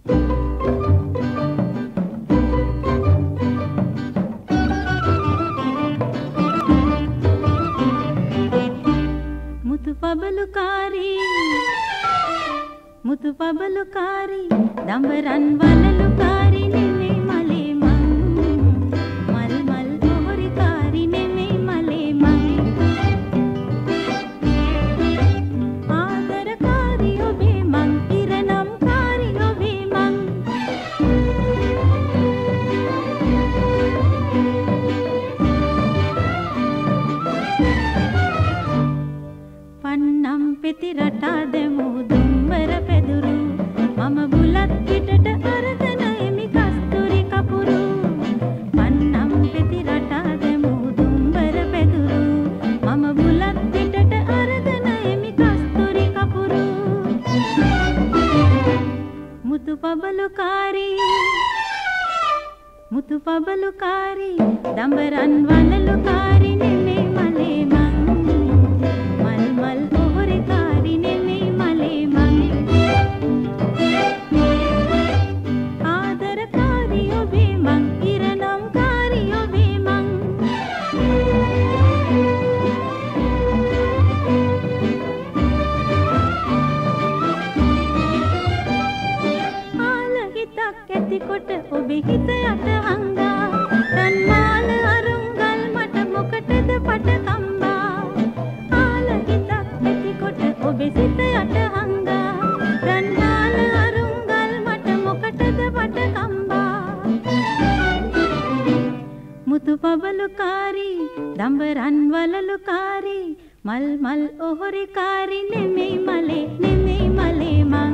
මුතු පබලුකාරී දඹරන් වලලුකාරී නෙමෙයි මලේ මං මල් මල් පොහොරිකාරී නෙමෙයි මලේ මං ආදරකාරී ඔබේ මං ඉරණම්කාරී ඔබේ මං පන්නම් පෙති රටා දෙමු දුම්බර පෙදුරු මම බුලත් පිටට අරගෙන එමි කස්තුරි කපුරු පන්නම් පෙති රටා දෙමු දුම්බර පෙදුරු මම බුලත් පිටට අරගෙන එමි කස්තුරි කපුරු මුතු පබලුකාරී දඹරන් වලලුකාරී නෙමෙයි මලේ මං මල් මල් පොහොරිකාරී නෙමෙයි මලේ මං ආදරකාරී ඔබේ මං ඉරණම්කාරී ඔබේ මං ආල හිතක් ඇතිකොට ඔබේ හිත යට හංගා රන්මාල අරුංගල් මට මොකටද පට කම්බා ආල හිතක් ඇතිකොට ඔබේ සිත යට හංගා රන්මාල අරුංගල් මට මොකටද පට කම්බා මුතු පබලුකාරී දඹරන් වලලුකාරී මල් මල් ඔහොරිකාරී නෙමෙයි මලේ මං